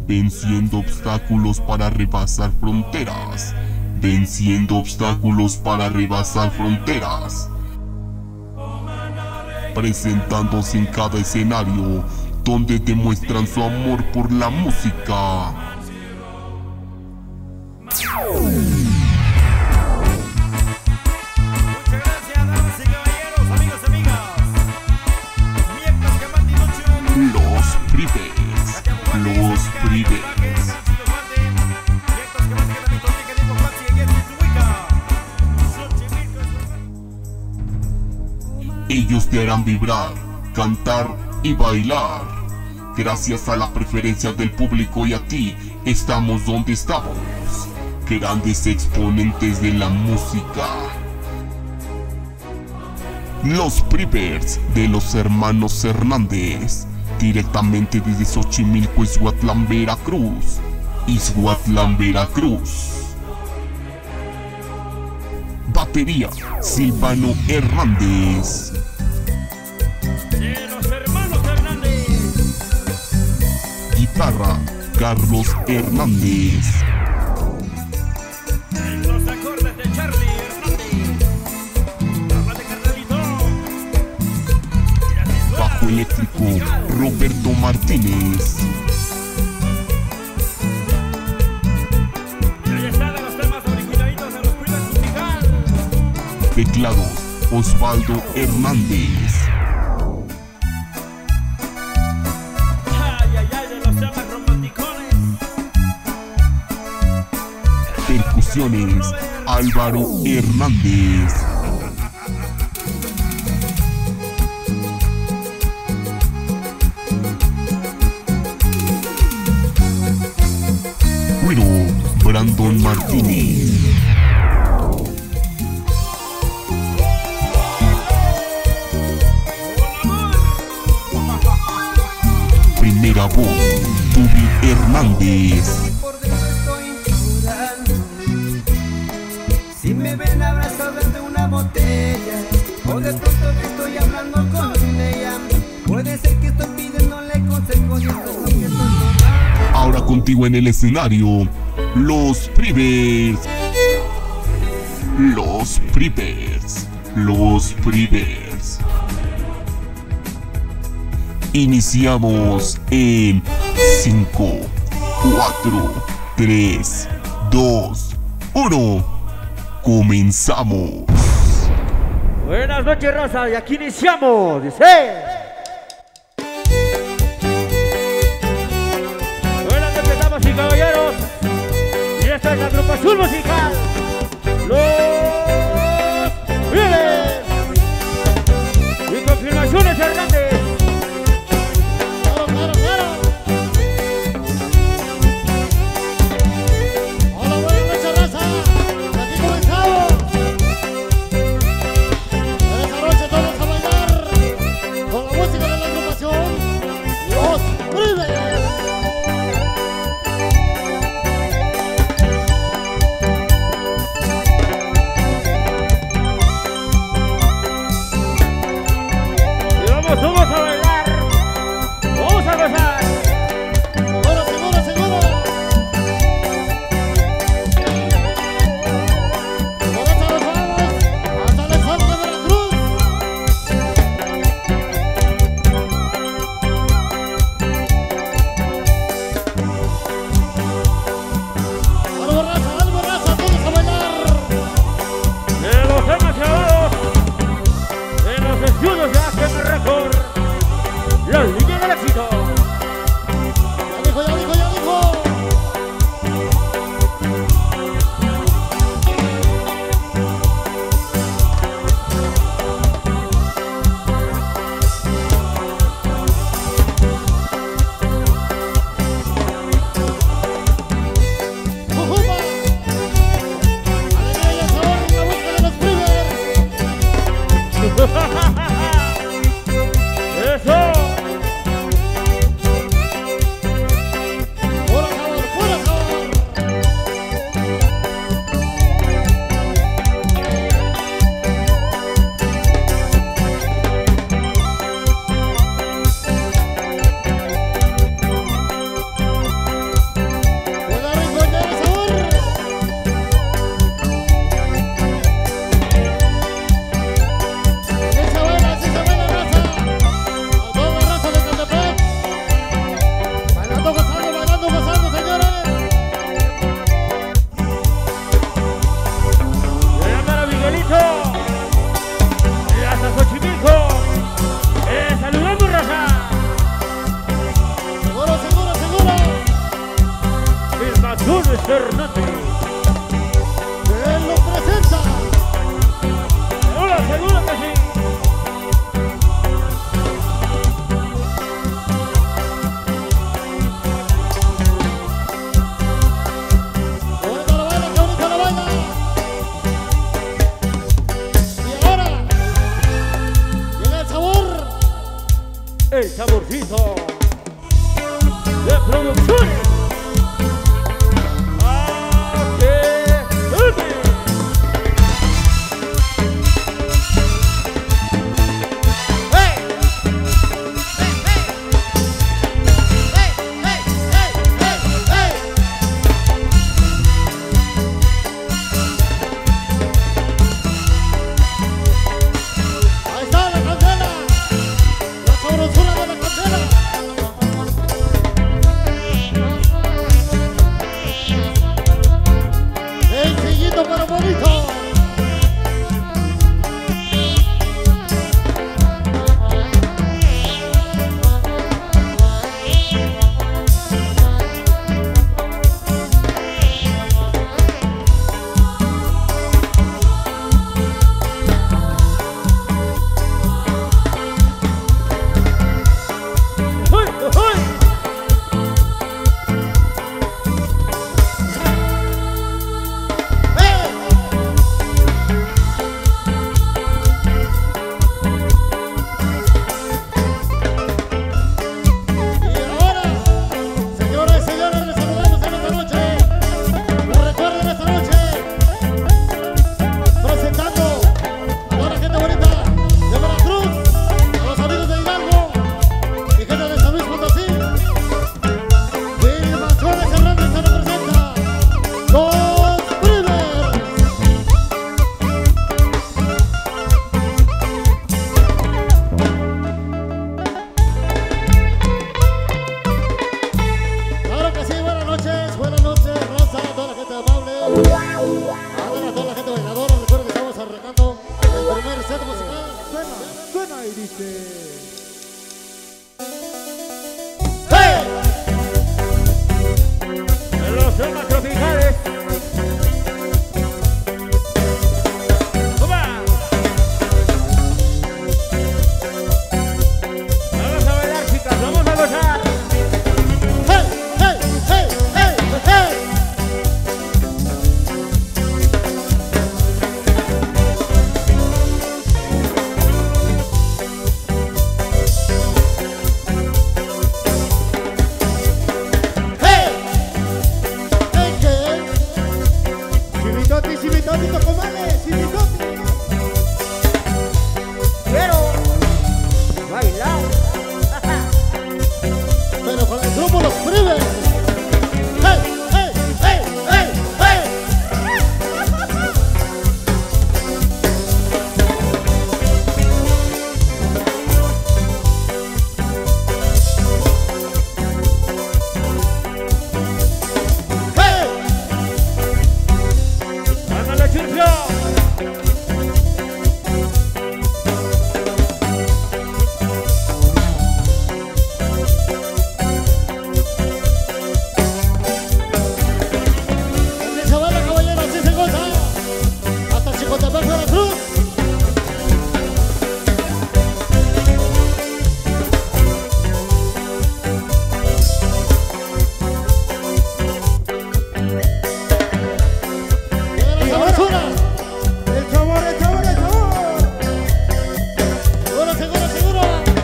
venciendo obstáculos para rebasar fronteras, venciendo obstáculos para rebasar fronteras, presentándose en cada escenario donde demuestran su amor por la música. Los Privers. Ellos te harán vibrar, cantar y bailar. Gracias a la preferencia del público y a ti, estamos donde estamos. Grandes exponentes de la música. Los Privers de los hermanos Hernández. Directamente desde Xochimilco, Ixhuatlán, Veracruz. Batería, Silvano Hernández. De los hermanos Hernández. Guitarra, Carlos Hernández. Los acordes de Charlie Hernández. Habla de Carnalito. Bajo eléctrico, Roberto Martínez. Y ahí están los temas originalitos de los Privers musical. Teclados, Osvaldo Hernández. Ay, ay, ay, de los temas romanticones. Percusiones, Álvaro Hernández. Cuero, Brandon Martínez. Primera voz, Tubi Hernández. Por dentro estoy llorando. Si me ven abrazado desde una botella, o de pronto que estoy hablando con ella, puede ser que estoy pidiéndole consejos y esto es lo que estoy tomando. Ahora contigo en el escenario, Los Privers. Los Privers. Iniciamos en 5, 4, 3, 2, 1. Comenzamos. Buenas noches, raza, y aquí iniciamos. Dice. Buenas noches, damas y caballeros. Y esta es la agrupación musical. Los Privers. Y confirmaciones Hernández. Claro, claro, claro. Hola, buenas noches, raza. Aquí comenzamos. En esta noche todos a bailar con la González Fernández. Él lo presenta. Seguro, seguro que sí. Ahorita la baila, que ahorita la baila. Y ahora llega el sabor. El saborcito de producciones. Ahí está la candela. La sabrosura de la candela. Sencillito pero bonito. ¡Uy, uy! Y ahora, señoras y señores, les saludamos en esta noche. Nos recuerden esta noche presentando a toda la gente bonita de Veracruz, a los amigos de Hidalgo y gente de San Luis Potosí. Vilma Suárez Hernández se representa los Primers. Claro que sí, buenas noches, raza, a toda la gente amable, a toda la gente bailadora. Recuerden que estamos arrancando el primer set musical. Suena y dice. ¡Hey! En los temas tropicales. ¡Toma! Vamos a bailar, chicas, vamos a gozar. ¡Hey! ¡Hey! ¡Hey! ¡Hey! ¡Hey! ¡Hey! ¡Hey! ¿Qué? Simitoti, tocomales, simitoti. Quiero bailar. Pero con el grupo Los Primers. ¡Hey! ¡Hey! ¡Hey! ¡Hey! ¡Hey! ¡Hey! ¡Ándale, chirfio! Así se baila, caballero, así se goza. Hasta Chicotepec, Veracruz. Llega la sabrosura. El sabor, el sabor, el sabor. Seguro, seguro, seguro.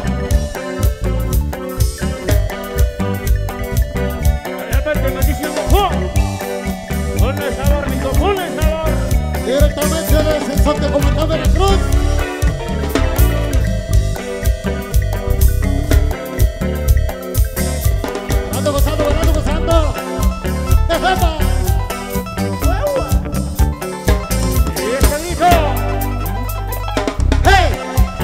Realmente grandísimo. Con el sabor, rico, con el sabor. Directamente desde el Sol de Comandante, Veracruz. Ando gozando, bailando, gozando. ¡De jefa! Y este dijo. ¡Hey!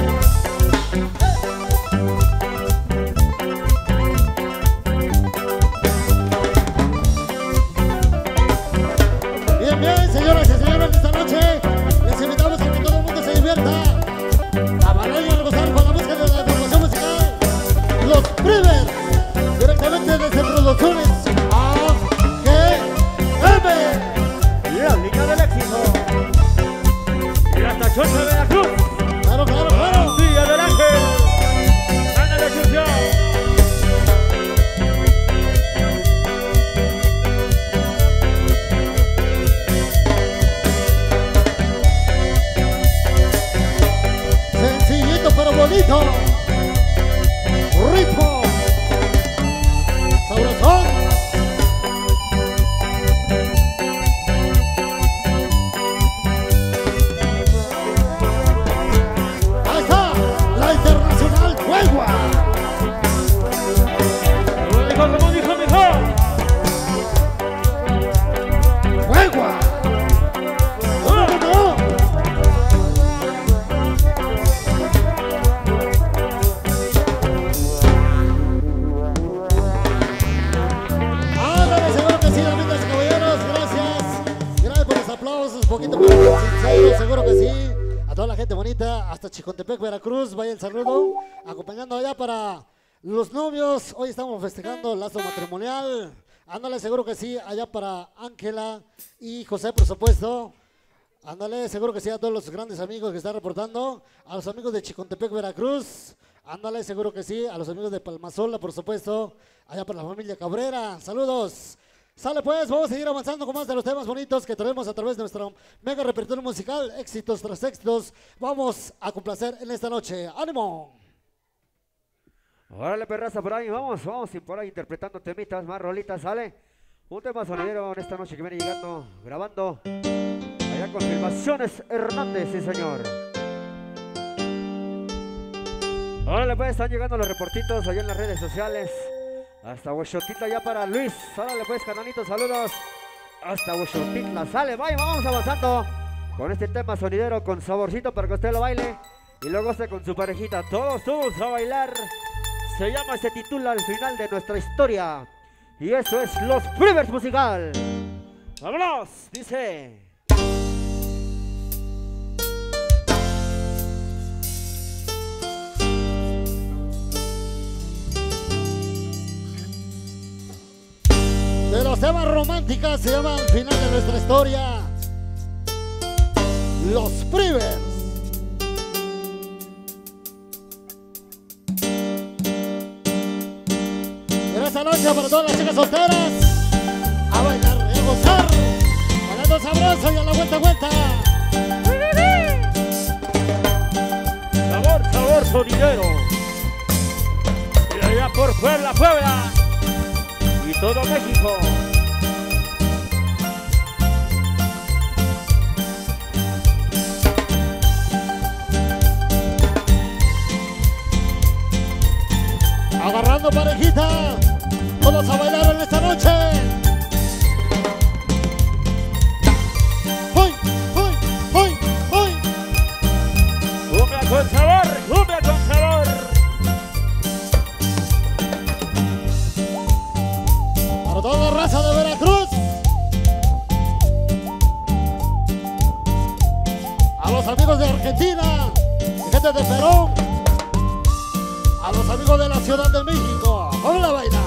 Bien, bien, señoras y señores, esta noche les invitamos a que todo el mundo se divierta, a bailar y a gozar con la música de la agrupación musical Los Primers, directamente desde el ahorita hasta Chicontepec, Veracruz. Vaya el saludo, acompañando allá para los novios. Hoy estamos festejando el lazo matrimonial. Ándale, seguro que sí, allá para Ángela y José, por supuesto. Ándale, seguro que sí, a todos los grandes amigos que están reportando. A los amigos de Chicontepec, Veracruz. Ándale, seguro que sí, a los amigos de Palmasola, por supuesto. Allá para la familia Cabrera. Saludos. Sale pues, vamos a seguir avanzando con más de los temas bonitos que traemos a través de nuestro mega repertorio musical, éxitos tras éxitos. Vamos a complacer en esta noche. ¡Ánimo! Órale, perraza, por ahí, vamos por ahí interpretando temitas, más rolitas, ¿sale? Un tema sonidero en esta noche que viene llegando, grabando, allá con Filmaciones Hernández, sí señor. Órale, pues, están llegando los reportitos allá en las redes sociales. Hasta Huexotitla ya para Luis. Órale pues, canalitos, saludos. Hasta Huexotitla, sale, bye, vamos avanzando con este tema sonidero con saborcito para que usted lo baile y luego esté con su parejita. Todos a bailar. Se llama, se titula El final de nuestra historia. Y eso es Los Freebirds Musical. ¡Vámonos! Dice... De los temas románticos se llama El final de nuestra historia. Los Freebirds. En esta noche para todas las chicas solteras, a bailar y a gozar, bailando sabroso y a la vuelta. Sabor sonidero. Y allá por Puebla y todo México. Agarrando parejita, todos a bailar en esta noche. ¡Hoy! Cumbia con sabor, cumbia con sabor. Para toda la raza de Veracruz, a los amigos de Argentina y gente de Perú, a los amigos de la Ciudad de México, ¿cómo la baila?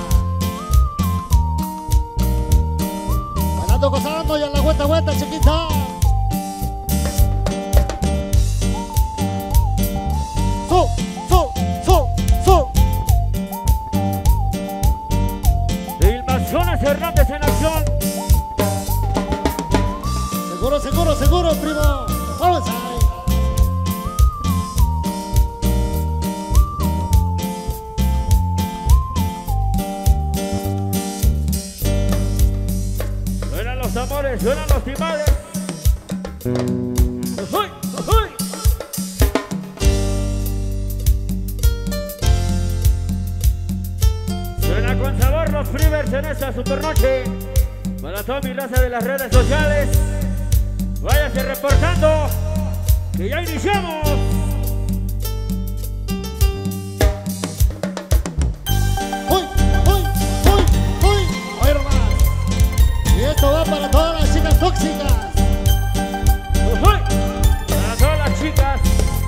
Bailando, gozando y a la vuelta, chiquita. Filmaciones Hernández en acción. Seguro, primo. Vamos ahí. Suenan los amores, suenan los timales. ¡Uy! Suena con sabor los Freebirds en esta super noche. Para toda mi raza de las redes sociales, váyase reportando que ya iniciamos. Oye nomás. Y esto va para todas las chicas tóxicas. Para todas las chicas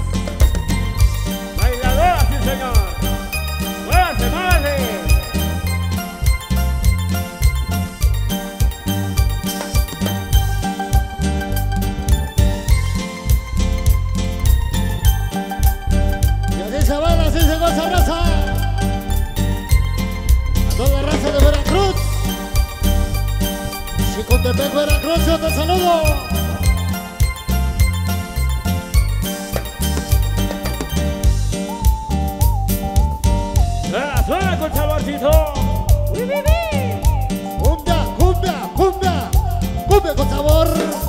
bailadoras, sí señor. Muévase. Y así se baila, así se goza, raza. A toda la raza de Veracruz. Chicontepec, Veracruz, yo te saludo. Suena con saborcito. Cumbia con sabor.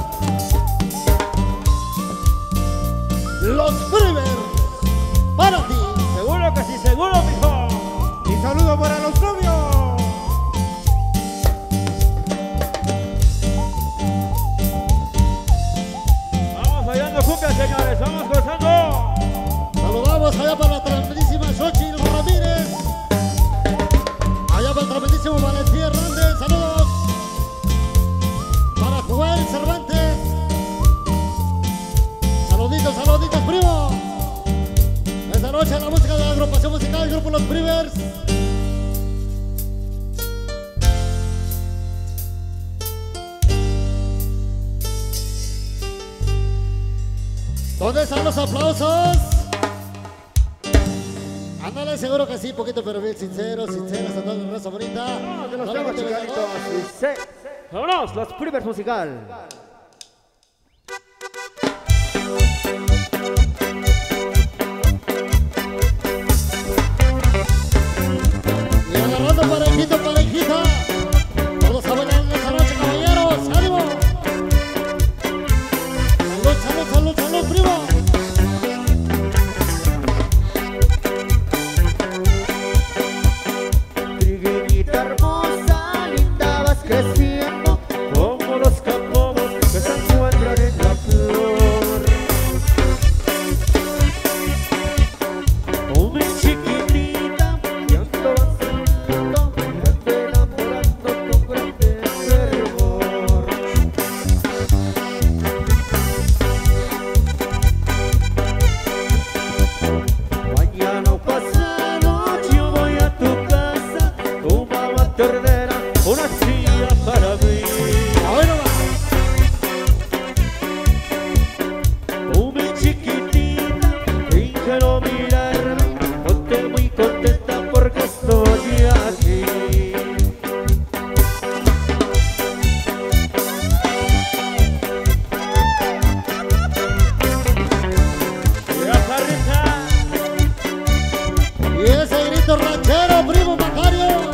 Los Freebirds, para ti. Seguro que sí, seguro, mijo. Y saludo para los novios. ¿Dónde están los aplausos? Ándale, seguro que sí, poquito pero bien sinceros, sinceras a toda la raza bonita. De los No temas la gente chicanitos. venga, Dice, vámonos, los primers musical. y agarrando parejito, parejita. Todos a bailar en esta noche, caballeros. ¡Ánimo! ¡Salud, salud, salud, salud, primo! Trigueñita hermosa, linda vas creciendo, como los campos que se encuentran en la flor. Oh, mi chiquitita, ya ando avanzando, ya te enamorando con grande fervor. Mañana o pasado yo voy a tu casa, tu mamá te ordena una silla para mí. ¡Ahora nomás! Tú mi chiquitita, finge no mirarme, ponte muy contenta porque estoy aquí. Ya Carrita. Y ese grito ranchero, primo Macario.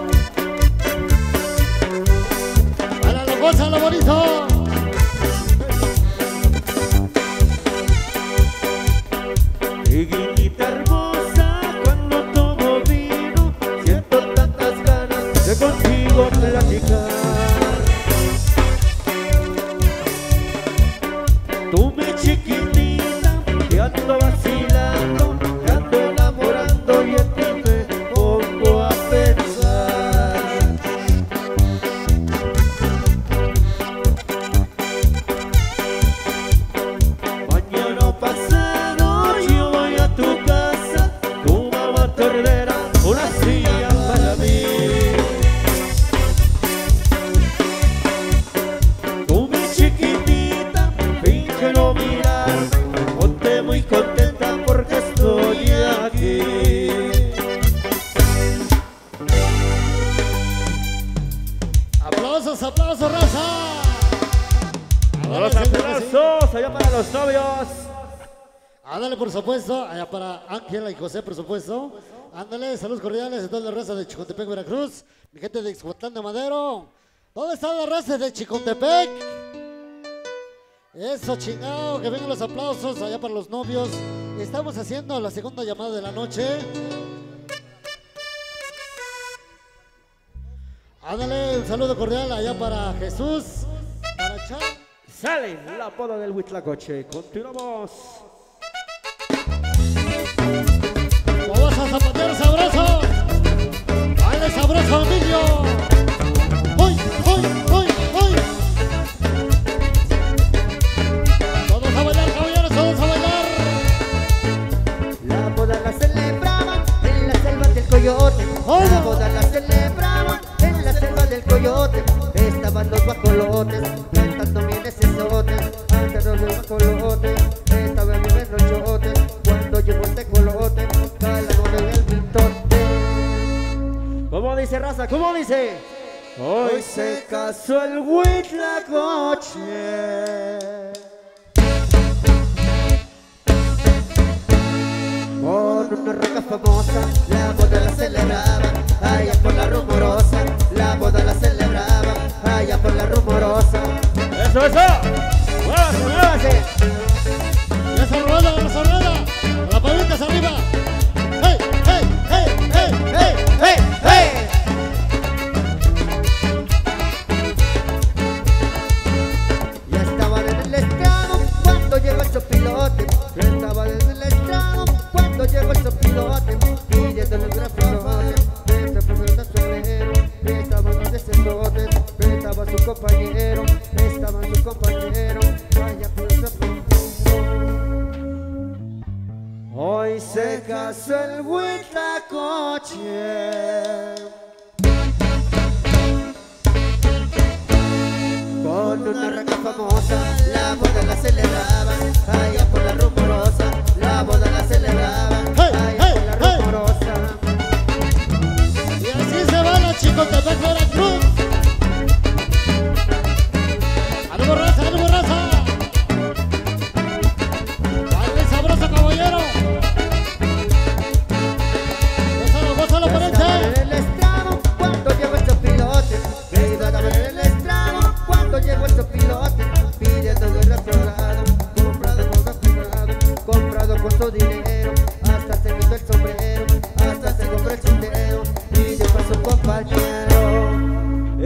Para la cosa, lo bonito. Trigueñita hermosa, cuando tomo vino, siento tantas ganas de contigo platicar. Tú mi chiquitita, te ando vacilando, te ando enamorando y en ti me pongo a pensar. Mañana pasado yo voy a tu casa, tu mamá te ordena una silla para mí. Tú mi chiquitita, finge no mirar, ponte muy contenta porque estoy aquí. Aplausos, aplausos, raza. Los aplausos allá para los novios. Ándale, por supuesto, allá para Ángela y José, por supuesto. Ándale, saludos cordiales a toda la raza de Chicontepec, Veracruz. Mi gente de Ixhuatlán de Madero. ¿Dónde está la raza de Chicontepec? Eso, chingado, que vengan los aplausos allá para los novios. Estamos haciendo la segunda llamada de la noche. Ándale, un saludo cordial allá para Jesús, para Chan. Sale la boda del Huitlacoche. Continuamos. Vamos a zapatear sabroso. Dale sabroso, niño. Hoy, hoy, hoy, hoy. Todos a bailar, caballeros, todos a bailar. La boda la celebraban en la selva del coyote. La boda la celebraban en la selva del coyote. Estaban los guajolotes cantando bien ese sote. Antes de los guajolotes estaban bien los chotes. Cuando llegó el tecolote, calaron en el pintote. ¿Cómo dice raza? ¿Cómo dice? Hoy se casó el Huitlacoche Con una roca famosa, la boda la celebraban allá por la rumorosa. La boda la celebraban allá por la rumorosa. Eso, eso. Muévase, muévase. Y esa rueda, la palmitas arriba. ¡Hey, hey, hey, hey, hey, hey, hey! Ya estaban en el estrado cuando llegó el sopilote. Ya estaban en el estrado cuando llegó el sopilote. Pidiendo los graficotes, esta persona sombrero. Estaban los descendotes, estaba su compañero. Estaba su compañero, vaya por esa Hoy se casó el Huitlacoche con una raca famosa. La boda la celebraban allá por la rumorosa.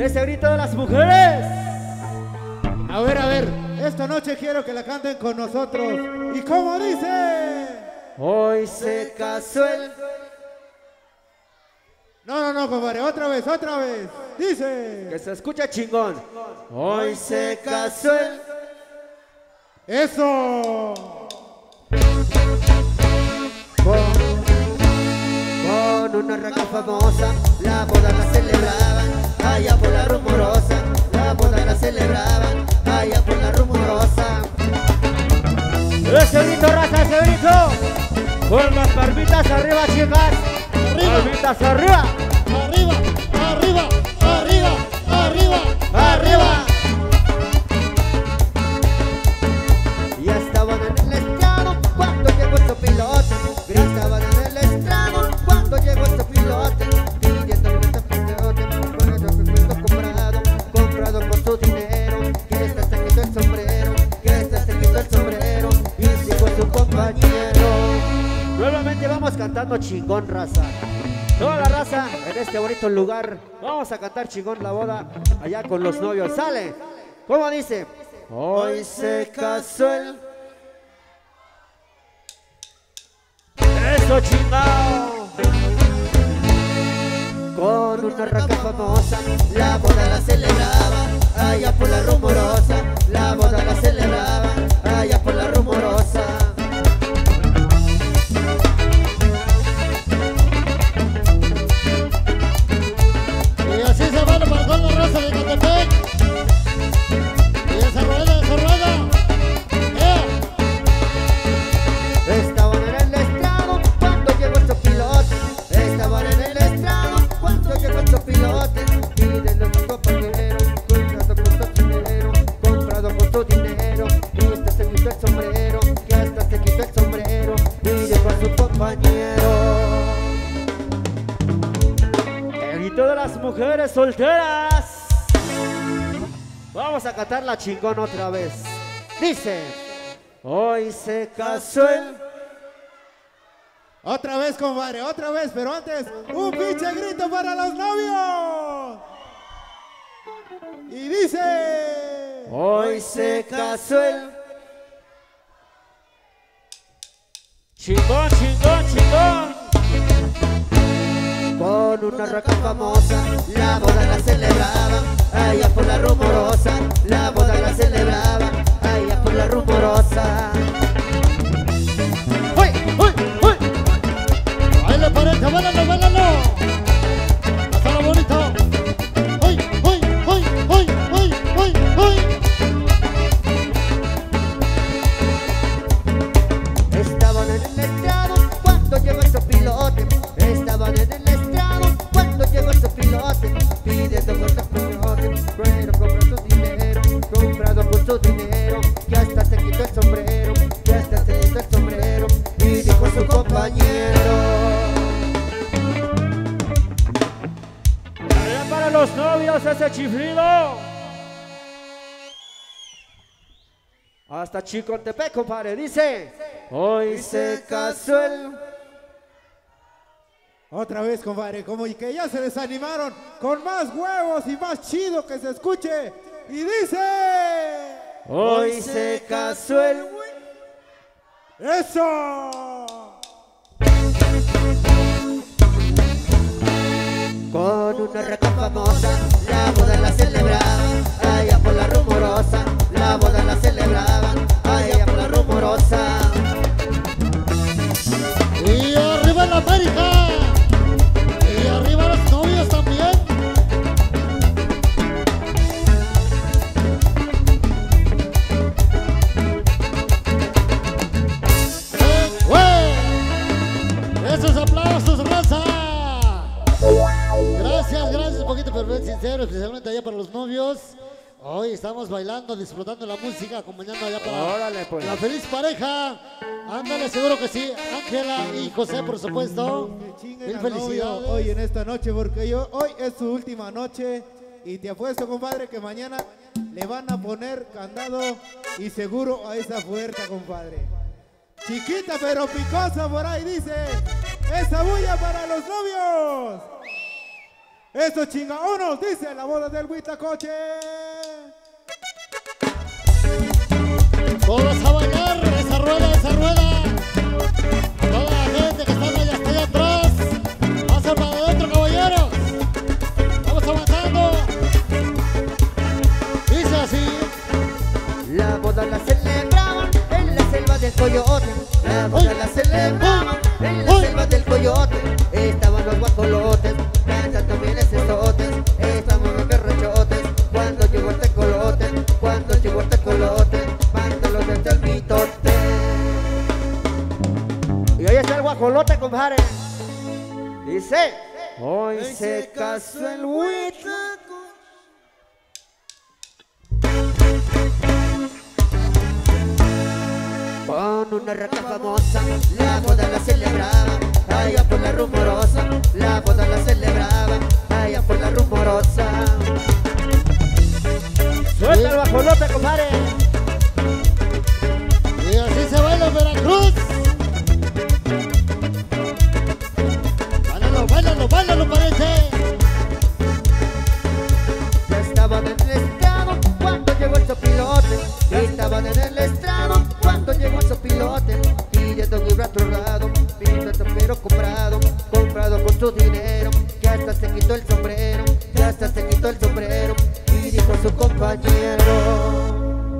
Ese grito de las mujeres. A ver, esta noche quiero que la canten con nosotros. ¿Y cómo dice? Hoy se casó el... No, compadre, otra vez. Dice. Que se escucha chingón. Hoy se casó el... ¡Eso! Con una raca famosa, la boda la celebraban, allá por la rumorosa, la boda la celebraban, allá por la rumorosa. Ese grito, raza, ese grito. Con las palmitas arriba, chicas. Palmitas arriba. Arriba, arriba, arriba, arriba, Arriba. Ya estaban en el estrado cuando llegó el pilote. Ya estaban en el estrado cuando llegó el pilote. Pidiendo el pilote, comprado con su dinero. Que esta se quitó el sombrero, que esta se quitó el sombrero. Y llegó su compañero. Nuevamente vamos cantando chingón, raza. Toda la raza en este bonito lugar. Vamos a cantar chingón la boda allá con los novios. Sale. ¿Cómo dice? Hoy se casó el... Eso, chingado. Con una raca famosa, la boda la celebraban, allá por la rumorosa, la boda la celebraban, allá por la rumorosa. Y así se van para toda la raza de Catepec. Y esa rueda, esa rueda. Estaban en el estrado cuando llegó el pilote, estaban en el estrado cuando llegó el pilote. Y de los compañeros, comprado con su dinero, y hasta se quitó el sombrero, que hasta se quitó el sombrero, y dejó a su compañero. El grito de las mujeres solteras. Vamos a cantar la chingón otra vez. Dice. Hoy se casó el... Otra vez, compadre, otra vez, pero antes, un pinche grito para los novios. Y dice... Hoy se casó el... Chingón, chingón, chingón. Con una raca famosa, la boda la celebraban, allá por la rumorosa, la boda la celebraban, allá por la rumorosa. ¡Uy, uy, uy! Baila pareja, bailalo, bailalo. Pásalo bonito. Uy, uy, uy, uy, uy, uy, uy. Estaban en el estrado cuando llegó el pilote, estaban en el estrado cuando llegó el pilote, pidiendo con los pilotes, pero comprado con su dinero, que hasta se quitó el sombrero, que hasta se quitó el sombrero, y dijo a su compañero. Allá para los novios ese chiflido. Hasta Chicontepec, compadre. Dice. Hoy se casó el... Otra vez, compadre, como que ya se desanimaron, con más huevos y más chido que se escuche. Y dice... Hoy se casó el... ¡Eso! Con una raca famosa, la boda la celebraban, allá por la rumorosa, la boda la celebraban, allá por la rumorosa. Y arriba la América. Y arriba los novios también. Esos aplausos, raza. Gracias, poquito pero bien sincero, especialmente allá para los novios. Hoy estamos bailando, disfrutando la música, acompañando allá para Órale, pues. la feliz pareja. Ándale, seguro que sí. Ángela y José, por supuesto. Que chinguen Mil al novio felicidades. hoy en esta noche, porque hoy es su última noche. Y te apuesto, compadre, que mañana le van a poner candado y seguro a esa puerta, compadre. Chiquita pero picosa por ahí dice. ¡Esa bulla para los novios! Eso chinga, unos dice la boda del Huitlacoche. Todos a bailar, esa rueda, esa rueda. Toda la gente que está allá atrás. Pasa para adentro, caballeros. Vamos avanzando. Dice así. La boda la celebraban en la selva del Coyote. La boda la celebraban en la selva del Coyote. Estaban los guajolotes cantando bien esotes. Estaban los berrochotes cuando llegó el tecolote. Cuando llegó el tecolote, mándalo desde el mitote. Y hoy está el guajolote, compadre. Dice, hoy se casó el Huitlacoche. Con una raca famosa, la boda la celebraba, allá por la rumorosa, la boda la celebraba, allá por la rumorosa. Suelta el guajolote, compadre. Y así se baila en Veracruz. Báilalo, báilalo, báilalo, parece. Ya estaban en el estrado cuando llegó el sopilote. Ya estaban en el estrado cuando llegó el sopilote. Pidiendo un raturrado, pidiendo el topero comprado, comprado con su dinero. Que hasta se quitó el sombrero, que hasta se quitó el sombrero. Y dijo a su compañero.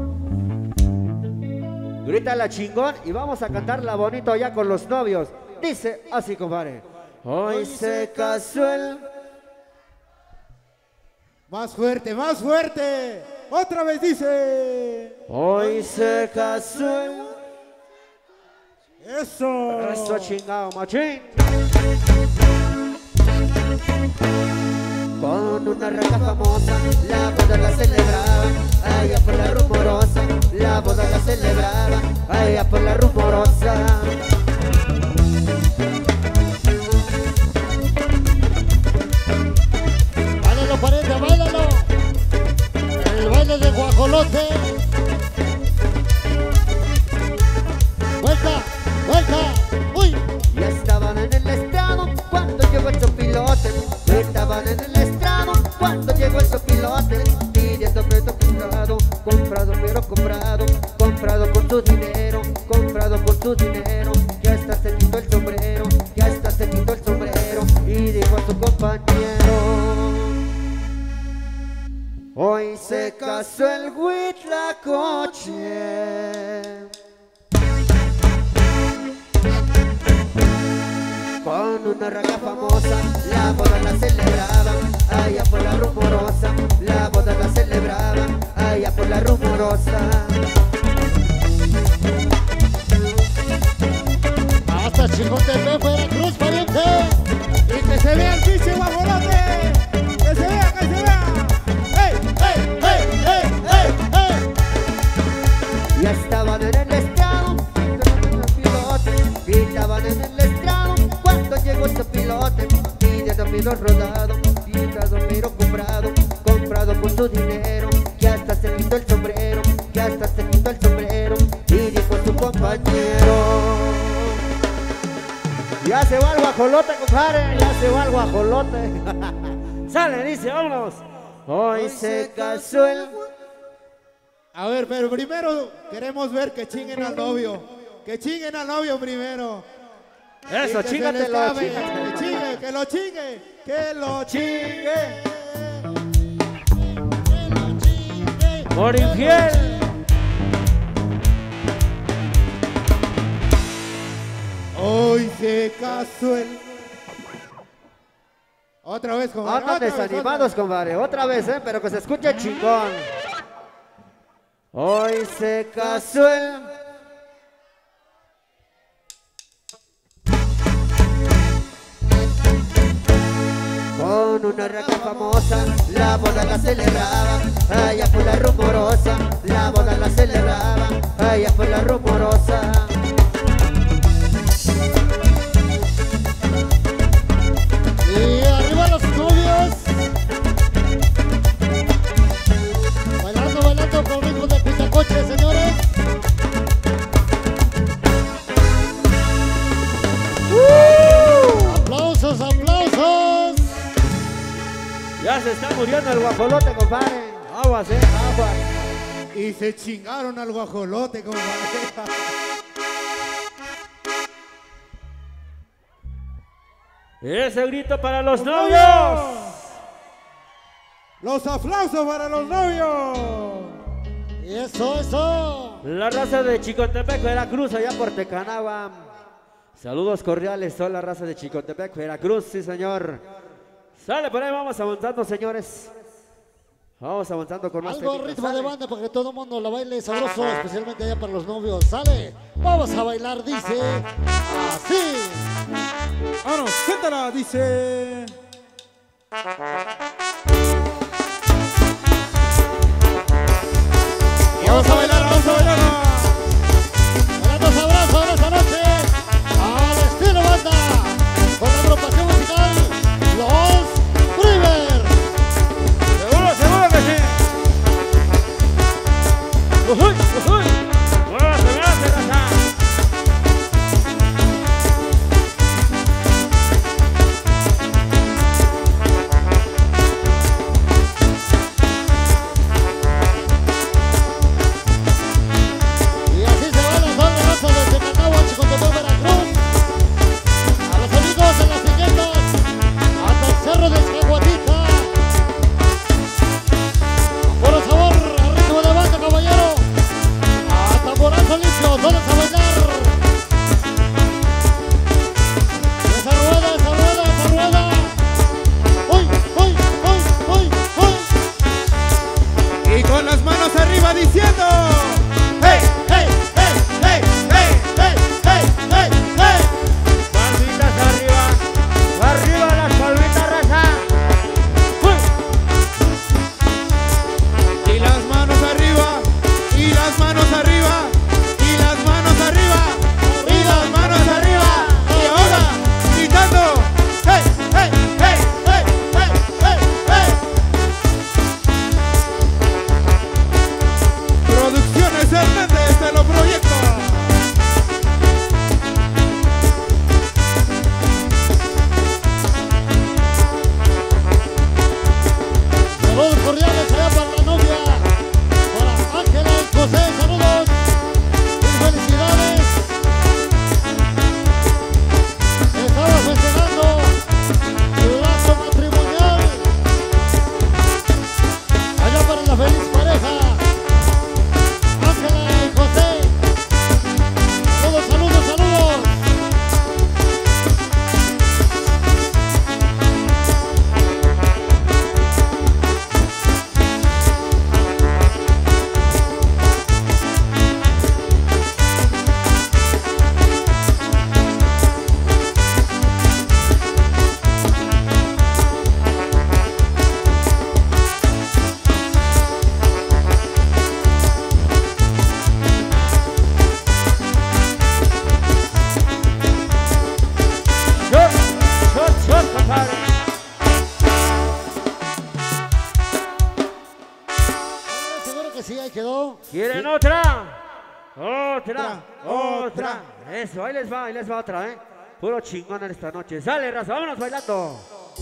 Grita la chingón y vamos a cantarla bonito ya con los novios. Dice así, compadre. Hoy se casó el... Más fuerte, más fuerte. Otra vez dice. Hoy se casó el... Eso. Eso chingado, machín. Con una raca famosa, la boda la celebraba, allá por la rumorosa, la boda la celebraba, allá por la rumorosa. Báilalo, parece, báilalo. El baile de guajolote. Vuelta, vuelta. Uy. Ya estaban en el estrado cuando llegó el sopilote. Estaban en el estrado cuando llegó el sopilote. Pidiendo preto comprado, comprado pero comprado, comprado con su dinero, comprado con su dinero. Que hasta se quitó el sombrero, que hasta se quitó el sombrero. Y dijo a su compañero. Hoy se casó el Huitlacoche. Con una raca famosa, la boda la celebraba, allá por la rumorosa, la boda la celebraba, allá por la rumorosa. Hasta Chicotepe, Veracruz, pariente. Y que se vea el pinche guajolote. Que se vea, que se vea. ¡Ey, ey, ey, ey, ey, ey! Ya estaban en el estrado, y estaban en el estrado cuando llegó este pilote. Pidiendo pido rodado, pidiendo pero comprado, comprado con su dinero. Que hasta se quitó el sombrero, que hasta se quitó el sombrero. Y dijo a su compañero. Ya se va el guajolote, compadre. Ya se va el guajolote. Sale, dice, vámonos. Hoy se casó el... A ver, pero primero queremos ver que chinguen al novio. Que chinguen al novio primero. Eso, Y que se chingatelo, les cabe. chingatelo. Que chingue, que lo chingue, que lo chingue. Por infiel. Hoy se casó el... Otra vez, compadre. Andan otra vez, desanimados, compadre. Otra vez, pero que se escuche chingón. Hoy se casó el... Con una raca famosa, la boda la celebraba, allá por la rumorosa, la boda la celebraba, allá por la rumorosa. Y arriba los novios. Bailando, bailando con ritmo de Huitlacoche, señores. Aplausos, aplausos. guajolote, compadre. Aguas, aguas. Y se chingaron al guajolote, compadre. Ese grito para los novios. Los aplausos para los novios. Eso. La raza de Chicotepec, Veracruz, allá por Tecanagua. Saludos cordiales, toda la raza de Chicotepec, Veracruz, sí señor. Sale por ahí, vamos avanzando, señores. Vamos avanzando con más Algo temitas, ritmo de sale. banda para que todo el mundo la baile sabroso, especialmente allá para los novios. Sale, vamos a bailar, dice así. Vámonos, cuéntala, dice. Y vamos a bailar, vamos a bailar. Bailando sabroso en esta noche, al estilo banda, con la agrupación musical Los River. Seguro, seguro que sí. Ujuy, ujuy. Muévase, raza. Y así se bailan todas las razas de Tecanagua, Chicotepec, Veracruz. A los amigos de las Piñetas, hasta el cerro de Escaguatita. Puro sabor, a ritmo de banda, caballero. A tamborazo limpio, todos a bailar. Esa rueda, esa rueda, esa rueda. ¡Uy, uy, uy, uy, uy! Y con las manos arriba diciendo. ¡Hey, hey, hey, hey, hey, hey, hey, hey, hey! Palmitas arriba. Arriba las palmitas, raza. Y las manos arriba. Y las manos arriba. Y las manos arriba. Y las manos arriba. Y ahora gritando. ¡Hey, hey, hey, hey, hey, hey, hey! Producciones Hernández te lo proyecto. Saludos cordiales allá para la novia, para Ángela y José, saludos y felicidades. Estamos festejando el lazo matrimonial allá para la feliz pareja, Ángela y José. Saludos, saludos, saludos. Shot, compadre. Seguro que sí, ahí quedó. ¿Quieren otra? Otra. Eso, ahí les va otra, Puro chingón en esta noche. Sale, raza, vámonos bailando.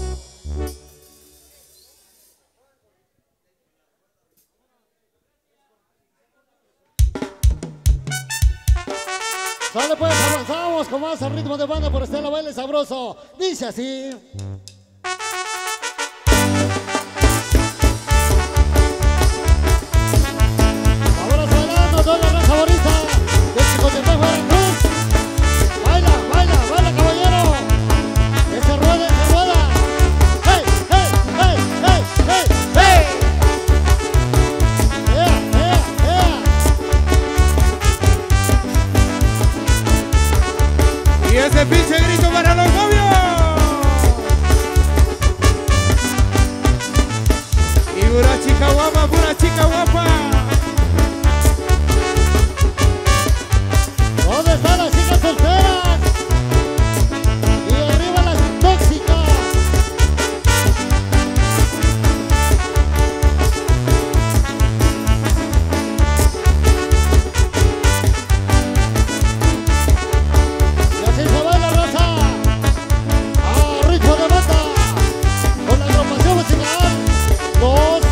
Sale pues, avanzamos con más ritmo de banda por Estela Baile Sabroso. Dice así. Vámonos bailando toda la raza bonita de Chicotepec, Veracruz. Baila, baila, baila, caballero. Esa rueda, esa rueda. ¡Hey, hey, hey, hey, hey, hey! ¡Ea, ea, ea! Y ese pinche grito para los novios. Y pura chica guapa, pura chica guapa. ¿Dónde están las chicas solteras? Y arriba las tóxicas. Y así se va la raza. A ritmo de banda. Con la agrupación musical Los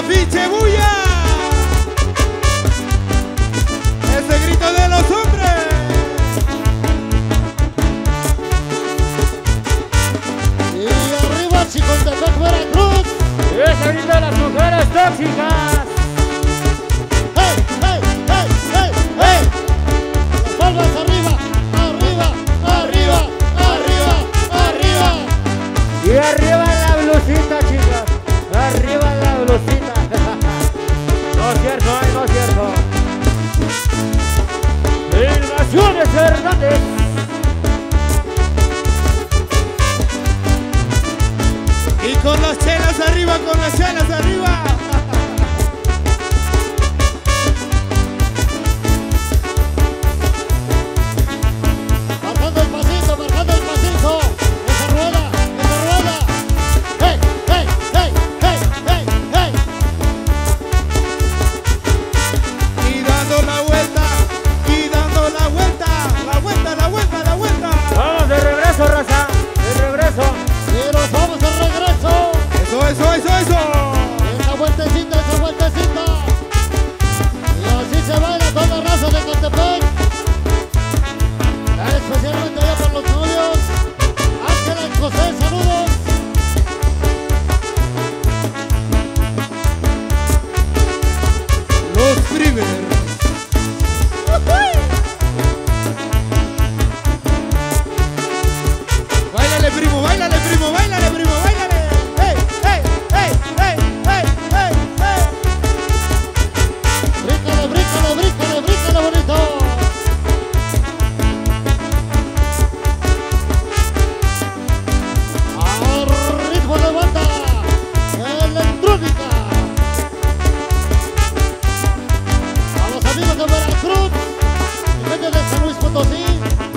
pinche bulla! ¡Ese grito de los hombres! Y arriba, Chicotepec, Veracruz. Y ese grito de las mujeres tóxicas. ¡Hey, hey, hey, hey, hey! Las palmas arriba, arriba, arriba, arriba, arriba. Y arriba la blusita, chicas. Arriba la blusita. No es cierto, no es cierto. Invasiones Hernández. Y con las chelas arriba, con las chelas arriba. Marcando el pasito, marcando el pasito. Esa rueda, esa rueda. ¡Hey, hey, hey, hey, hey, hey! Y dando la vuelta, y dando la vuelta, la vuelta, la vuelta, la vuelta. Vamos de regreso, raza. De regreso. Y nos vamos de regreso. Eso, eso, eso, eso. Esa vueltecita, esa vueltecita. Y así se baila toda la raza de Ecatepec. Especialmente allá por los novios. Ángela y José, saludos. Los primers. Báilale, primo, báilale, primo, báilale, primo, báilale. ¡Hey, hey, hey, hey, hey, hey, hey! Bríncale, bríncale, bríncale, bríncale bonito. Al ritmo de banda electrónica. A los amigos de Veracruz y gente de San Luis Potosí.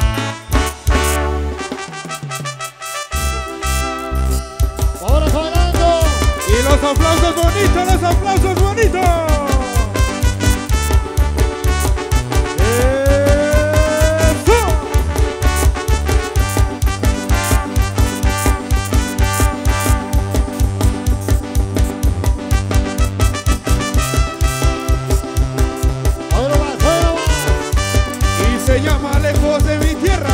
Ahora bailando. Y los aplausos bonitos, los aplausos bonitos. ¡Eso! Ahora más, ahora más. Y se llama Lejos de mi tierra.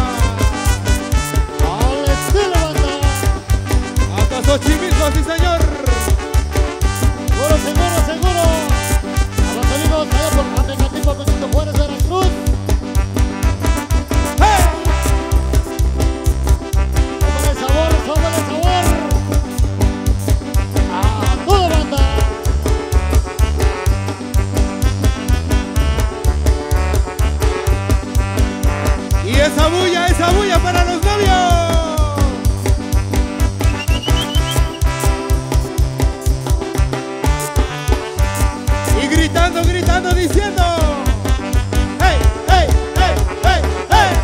Al estilo banda. Hasta Xochimilco, sí señor. Seguro, seguro, seguro. A los amigos allá por Amecatipo, Benito Juárez, Veracruz. ¡Hey! Súbele sabor, súbele sabor. A toda banda. Y esa bulla para los novios. Y gritando, gritando, diciendo. ¡Hey, hey, hey, hey, hey!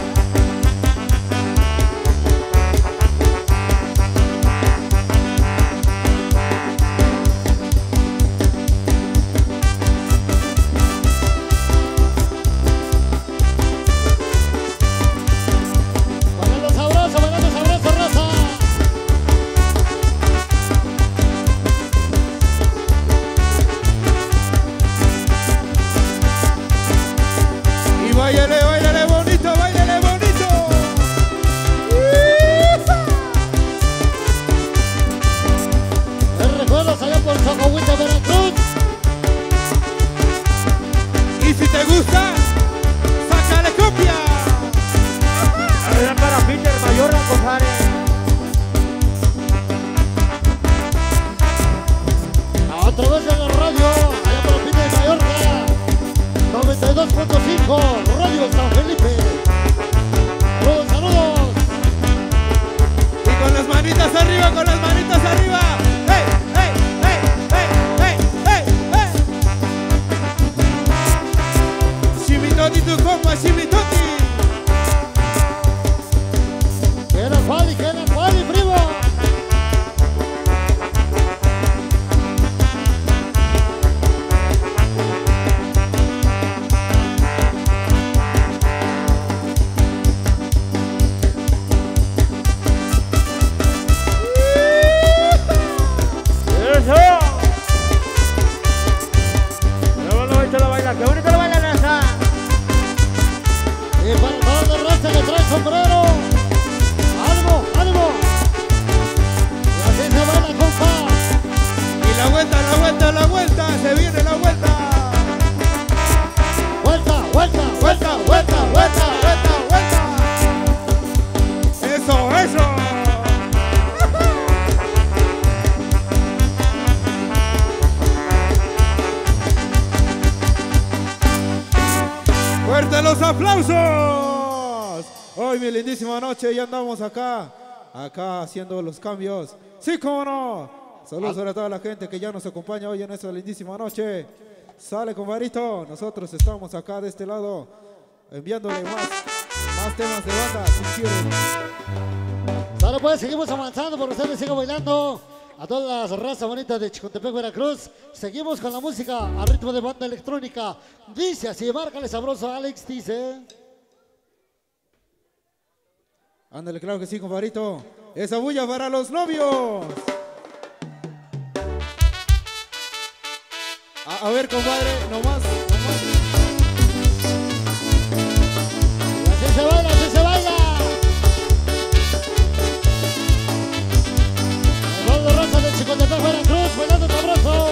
Bailando sabroso, raza. Y báilale, báilale bonito, báilale bonito. Les recuerdos allá por Socohuita, Veracruz. Y si te gusta, sácale copia. Allá para Peter Mayor, compadre. A través de la radio, allá por Pina de Mallorca. 92.5, Radio San Felipe. Saludos, saludos. Y con las manitas arriba, con las manitas arriba. ¡Hey, hey, hey, hey, hey, hey, hey! Chimitoti tu compa, chimitoti. Que era Fali, primo. sombrero. ¡Ánimo, ánimo! Y así se va la compa. Y la vuelta, la vuelta, la vuelta. Se viene la vuelta. Vuelta, vuelta, Vuelta, vuelta, vuelta, vuelta, vuelta. Eso, eso. ¡Fuerte los aplausos! Hoy mi lindísima noche, ya andamos acá haciendo los cambios. ¡Sí, cómo no! Saludos a toda la gente que ya nos acompaña hoy en esta lindísima noche. Sale, compadrito, nosotros estamos acá de este lado, enviándole más temas de banda, si quieren. Sale pues, seguimos avanzando, por ustedes sigan bailando. A todas las razas bonitas de Chicontepec, Veracruz. Seguimos con la música a ritmo de banda electrónica. Dice así, márcale sabroso, Alex, dice. Ándale, claro que sí, compadrito. Esa bulla para los novios. A ver, compadre, nomás. Y así se baila, así se baila. Las razas de Chicontepec, Veracruz, bailando sabroso.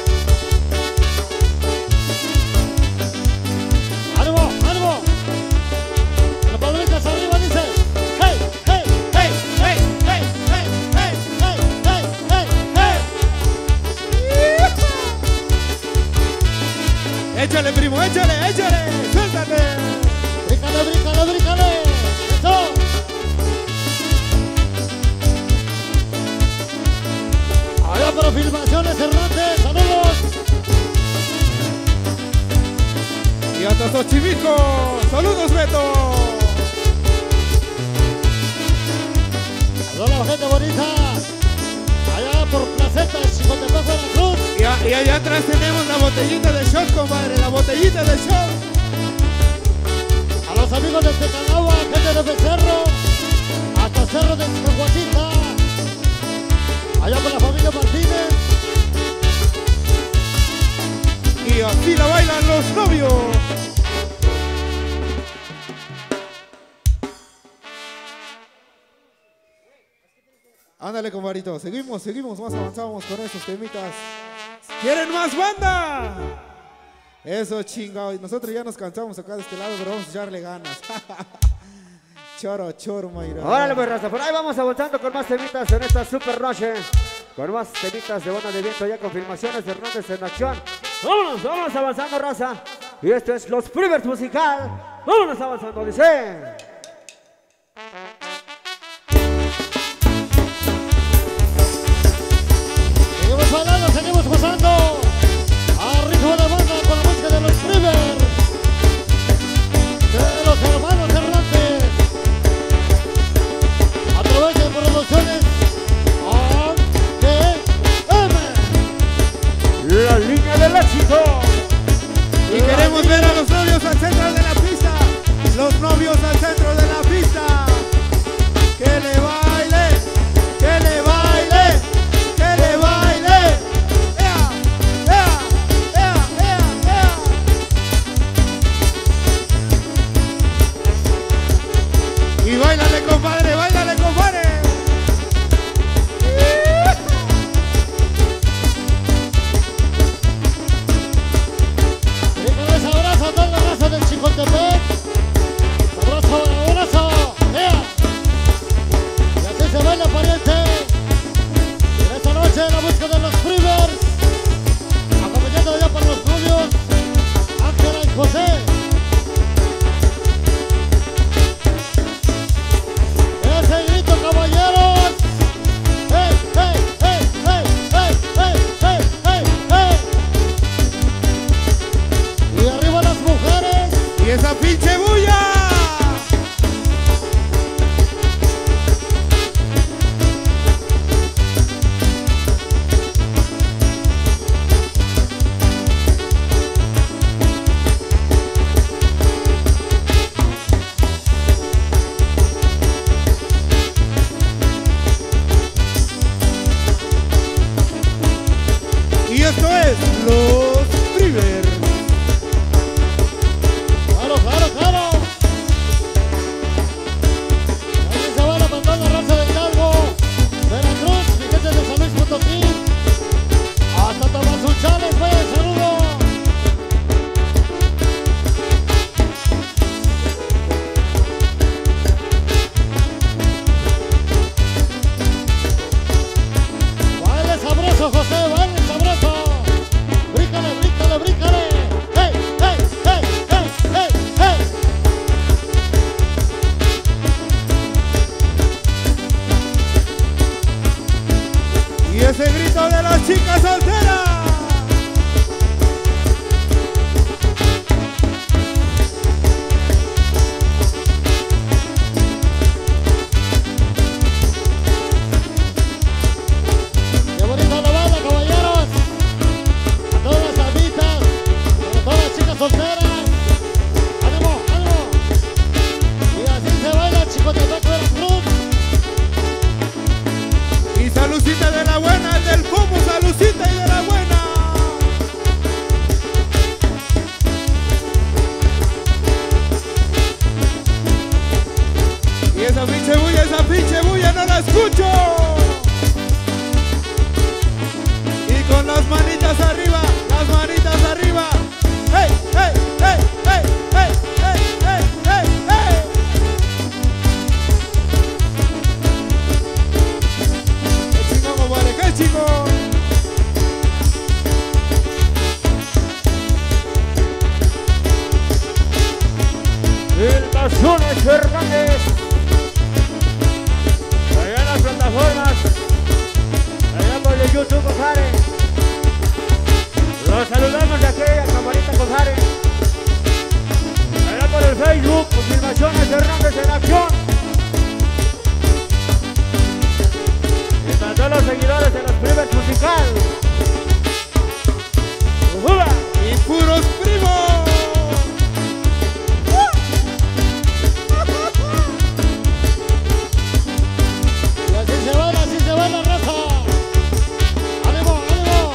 ¡Ánimo, ánimo! Las palmitas arriba, dice. ¡Hey, hey, hey, hey, hey, hey, hey, hey, hey, hey, hey! Échale, primo, échale, échale. Suéltate. ¡Brícale, brícale, brícale! ¡Eso! Allá para Filmaciones Hernández, saludos. Y hasta Xochimilco. Saludos, Beto. Saludos a la gente bonita. Allá por Placetas, Chicontepec, Veracruz. Y allá atrás tenemos la botellita de shot, compadre. La botellita de shot. A los amigos de Tecanagua, gente de Becerro, hasta Cerro de Chihuahuatita. Allá con la familia Martínez. Y así la bailan los novios. Ándale, compadrito. Seguimos, más avanzamos con estos temitas. ¿Quieren más banda? Eso, chingado. Y nosotros ya nos cansamos acá de este lado, pero vamos a echarle ganas. Choro, Mayra. Órale, pues, raza, por ahí vamos avanzando con más temitas en esta super noche. Con más temitas de Banda de Viento, ya con filmaciones de Hernández en acción. Vámonos avanzando, raza. Y esto es Los Primers Musical. Vámonos avanzando, dice. Seguimos bailando, seguimos gozando. A ritmo de banda con la música de los Primers. De los hermanos Hernández. A través de producciones ATM. La línea del éxito. Y queremos ver a los novios al centro de la pista. Los novios al centro de la pista. Que le baile, que le baile, que le baile. ¡Ea, ea, ea, ea, ea! Y bailale, compadre, bailale, compadre. Dígales abrazo a toda la raza del Chicontepec. Abrazo, abrazo. ¡Ea! Y así se baila, pariente. Y en esta noche la búsqueda de los Primers. Acompañando ya para los novios Ángela y José. Ese grito, caballeros. ¡Hey, hey, hey, hey, hey, hey, hey, hey, hey! Y arriba las mujeres. Y esa pinche bulla. Y esto es Los Primers. Claro, claro, claro. Producciones Hernández en acción. Y para todos los seguidores de los Primers Musical. ¡Ujuba! Y puros primos. Y así se baila, raza. ¡Ánimo, ánimo!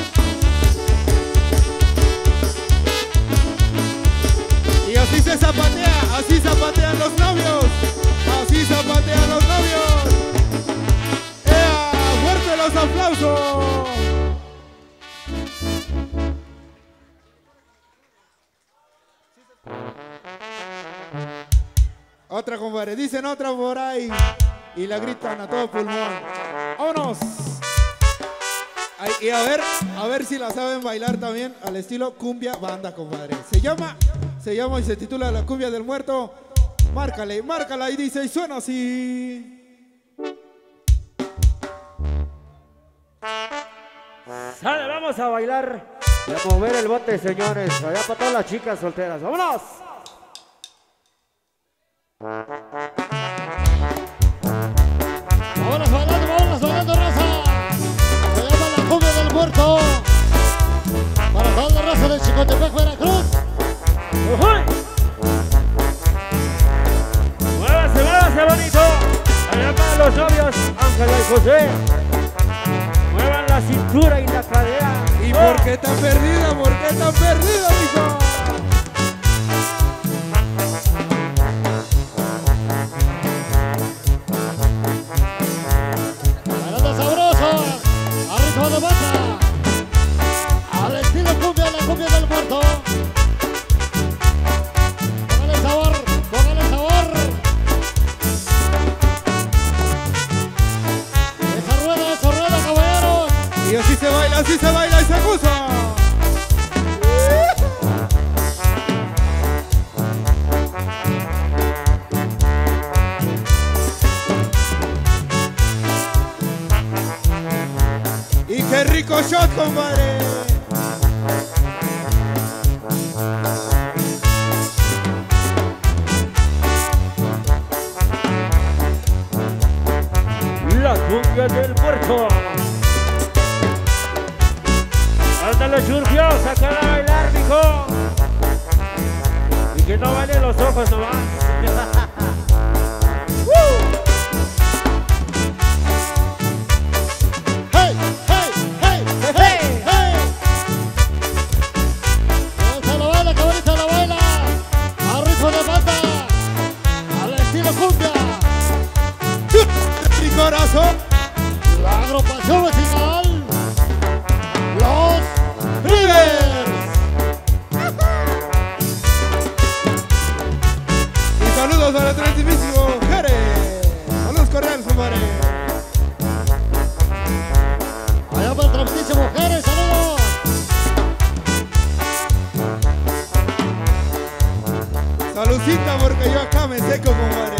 Y así zapatean los novios. Así zapatean los novios. ¡Ea! ¡Fuerte los aplausos! Otra, compadre. Dicen otra por ahí. Y la gritan a todo pulmón. ¡Vámonos! Ay, y a ver si la saben bailar también al estilo cumbia banda, compadre. Se llama y se titula La Cumbia del Muerto. Márcala y dice y suena así. Sale, vamos a bailar y a mover el bote, señores. Allá para todas las chicas solteras. ¡Vámonos! Vámonos bailando, raza. Se llama La Cumbia del Muerto. Para toda la raza de Chicotepec, Veracruz. ¡Ujuy! Muévase bonito. Allá para los novios, Ángela y José. Muevan la cintura y la cadera. ¿Y por qué tan perdida? ¿Por qué tan perdida, mijo? Bailando sabroso, a ritmo de banda, al estilo cumbia, la cumbia del muerto. Póngale sabor, póngale sabor. Esa rueda, caballeros. Y así se baila y se acusa. Y qué rico shot, compadre. La cumbia del muerto. Ándale, Churgio, sácala a bailar, mijo. Y que no valen los ojos nomás. Hey, hey, hey, hey, hey, hey. Se lo baila, cabrita, lo baila. A ritmo de banda, al estilo cumbia. Mi corazón. La agrupación vecinal, los Primers. Y saludos para el tremendísimo Jerez. Saludos cordiales, compadre. Allá para el tremendísimo Jerez, saludos. Saludcita porque yo acá me seco, compadre.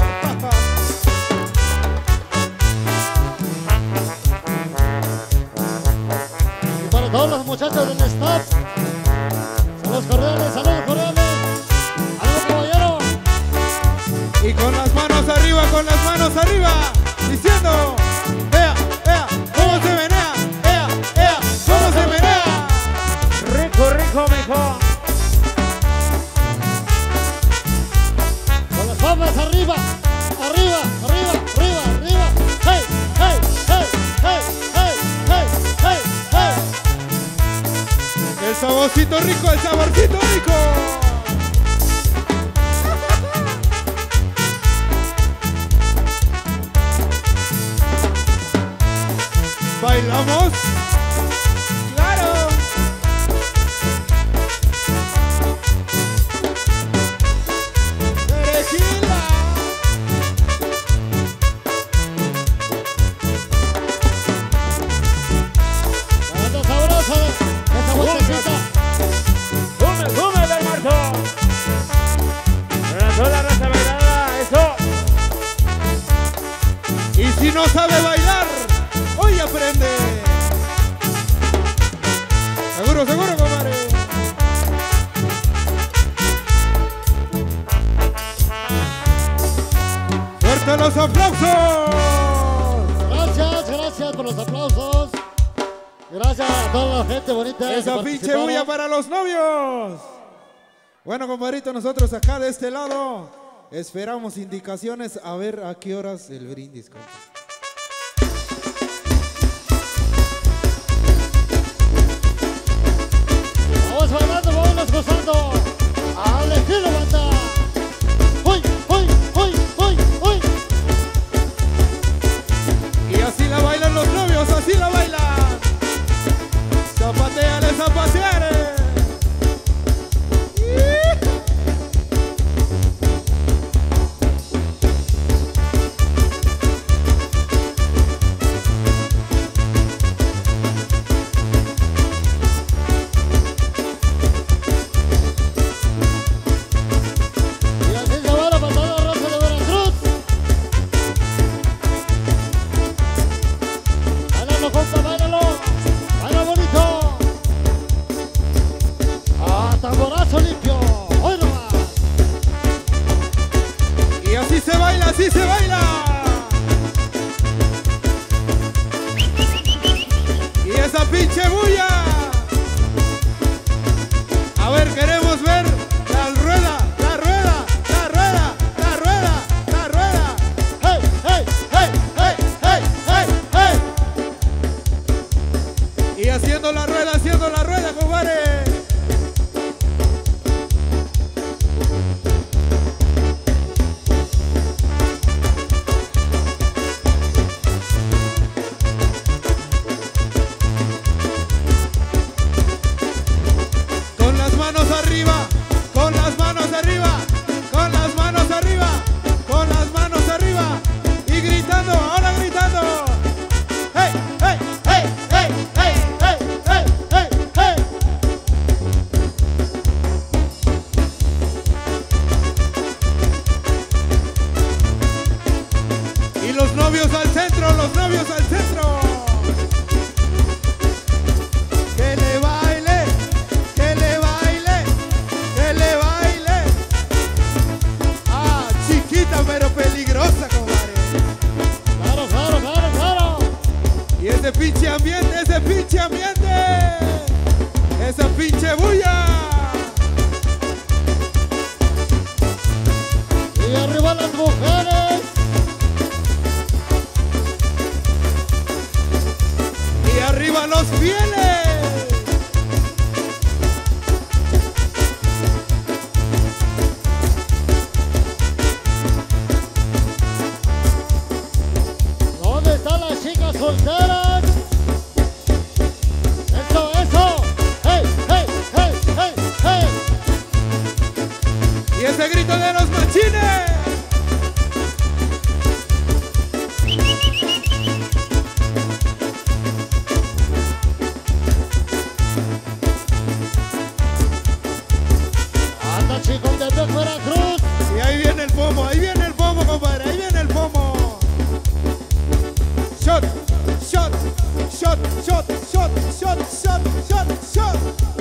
Y para todos los muchachos del staff, saludos cordiales, saludos cordiales. Algo caballero. Y con las manos arriba, diciendo, ea, cómo se menea, ea, cómo se menea. Rico, mijo. Con las palmas arriba, arriba. Hey, hey, hey, hey, hey, hey, hey, hey. El saborcito rico. ¿Bailamos? ¡Claro! ¡Perejila! Bailando sabroso, esa vueltecita. ¡Sume del muerto! Para toda la raza bailada, eso. Y si no sabe bailar, hoy aprende. Gracias, gracias por los aplausos. Gracias a toda la gente bonita. que Esa pinche participaron. bulla para los novios. Bueno, compadrito, nosotros acá de este lado esperamos indicaciones a ver a qué horas el brindis, compa. Vamos bailando, vamos gozando. Al estilo, banda. Uy, uy, uy, uy, uy. Y así la bailan los novios, así la bailan. Zapateale, zapateale. Y así se va la patada roja de Veracruz. Báilalo, compa, báilalo. Baila bonito. A tamborazo limpio. Hoy nomás. Y así se baila, así se baila. Y esa pinche bulla. A ver, queremos ver la rueda, la rueda, la rueda, la rueda, la rueda. Hey, hey, hey, hey, hey, hey, hey. Y haciendo la rueda, compadre. Con las manos arriba, con las manos arriba, con las manos arriba, con las manos arriba. Y gritando, ahora gritando. ¡Hey, hey, hey, hey, hey, hey, hey, hey, hey! Y los novios al centro, los novios al centro. Que le baile, que le baile, que le baile. Ah, chiquita pero peligrosa, compadre. Claro, claro, claro, claro. Y ese pinche ambiente, ese pinche ambiente. Esa pinche bulla. Y arriba las mujeres. Y arriba los fieles. ¿Dónde están las chicas solteras? Eso, eso. Hey, hey, hey, hey, hey. Y ese grito de los machines. Anda, chicos de Veracruz. Y ahí viene el pomo, compadre, ahí viene el pomo. Shot, shot, shot, shot, shot, shot, shot, shot, shot.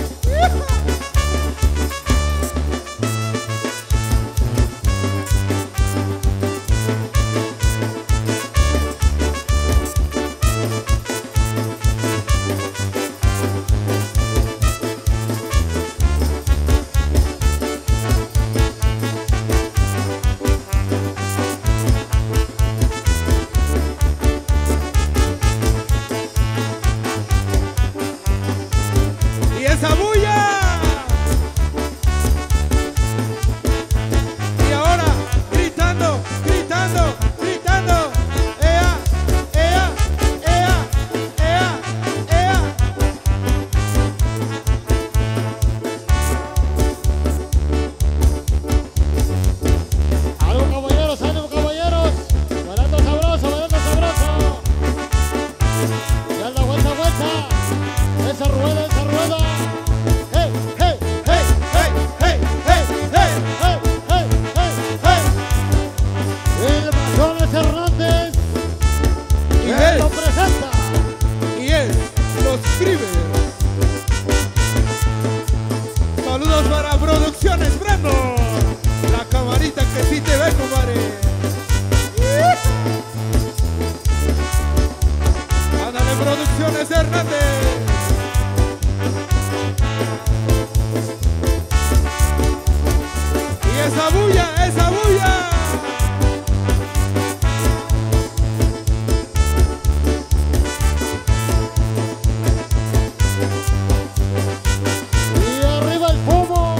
Y esa bulla. Y ahora gritando, gritando, gritando. Ea, ea, ea, ea, ea. Ánimo, caballeros, ánimo, caballeros. Bailando sabroso, bailando sabroso. Y anda vuelta, vuelta. Esa rueda, esa rueda. Hey, Y arriba el pomo.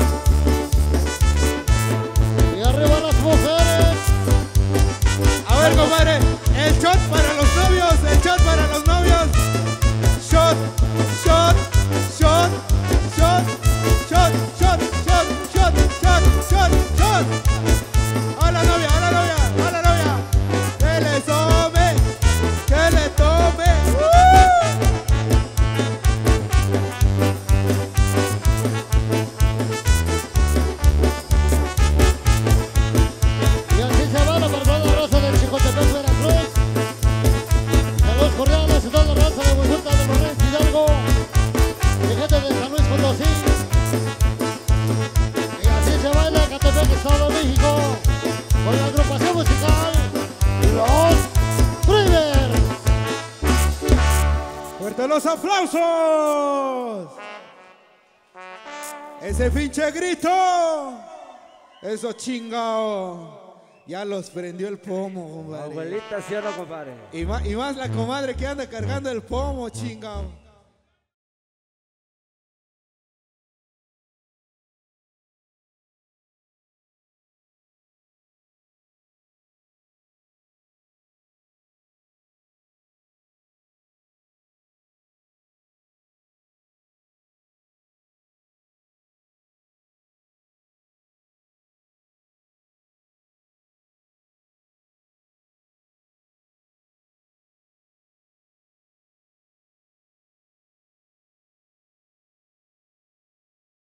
Y arriba las mujeres. A ver, compadre, el shot para los novios, el shot para los novios. Shot, shot, shot, shot, shot, shot, shot, shot, shot, shot, shot. A la novia, a la novia, a la novia. Que le tome, que le tome. Y así se va la barbada raza del Chicotepec, Veracruz. Saludos cordiales a toda la raza de Huizuta, de Lorenzo Hidalgo, y gente de San Luis Potosí. Y así se baila en Catepec, Estado de México, con la agrupación musical Los Rivers. ¡Fuerte los aplausos! Ese pinche grito. Eso chingao. Ya los prendió el pomo, compadre. Abuelita, ¿sí o no, compadre? Y más la comadre que anda cargando el pomo, chingao.